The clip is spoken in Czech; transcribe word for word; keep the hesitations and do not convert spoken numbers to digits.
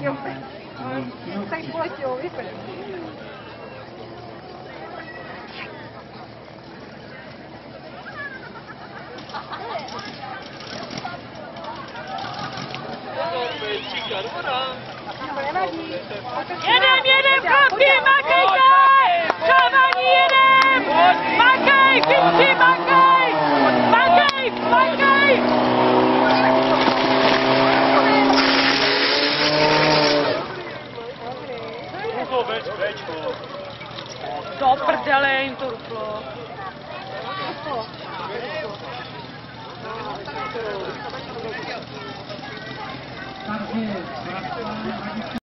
Jo, tak poletělo, vypadá. Jedem, jedem, chlapi, makejte! Chavani, jedem! Makej, chytři, makej! Makej, makej! Do prdele jim to ruplo. Takže